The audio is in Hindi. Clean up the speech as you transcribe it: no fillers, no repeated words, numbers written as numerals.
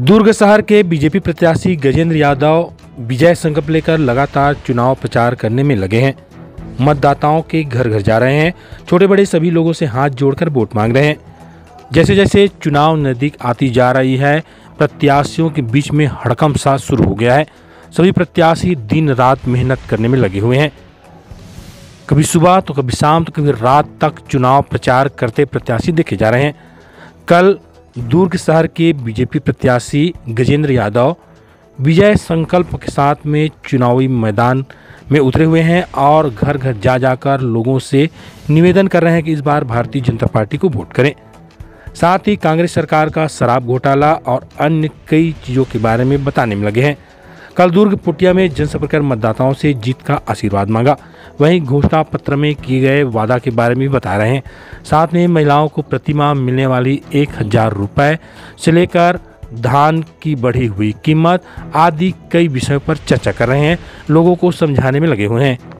दुर्ग शहर के बीजेपी प्रत्याशी गजेंद्र यादव विजय संकल्प लेकर लगातार चुनाव प्रचार करने में लगे हैं। मतदाताओं के घर घर जा रहे हैं। छोटे बड़े सभी लोगों से हाथ जोड़कर वोट मांग रहे हैं। जैसे जैसे चुनाव नजदीक आती जा रही है, प्रत्याशियों के बीच में हड़कंप सा शुरू हो गया है। सभी प्रत्याशी दिन रात मेहनत करने में लगे हुए हैं। कभी सुबह तो कभी शाम तो कभी रात तक चुनाव प्रचार करते प्रत्याशी देखे जा रहे हैं। कल दुर्ग शहर के बीजेपी प्रत्याशी गजेंद्र यादव विजय संकल्प के साथ में चुनावी मैदान में उतरे हुए हैं और घर घर जा जाकर लोगों से निवेदन कर रहे हैं कि इस बार भारतीय जनता पार्टी को वोट करें। साथ ही कांग्रेस सरकार का शराब घोटाला और अन्य कई चीज़ों के बारे में बताने में लगे हैं। कल दुर्ग पुटिया में जनसंपर्क कर मतदाताओं से जीत का आशीर्वाद मांगा। वहीं घोषणा पत्र में किए गए वादा के बारे में भी बता रहे हैं। साथ में महिलाओं को प्रतिमाह मिलने वाली 1000 रुपये से लेकर धान की बढ़ी हुई कीमत आदि कई विषयों पर चर्चा कर रहे हैं। लोगों को समझाने में लगे हुए हैं।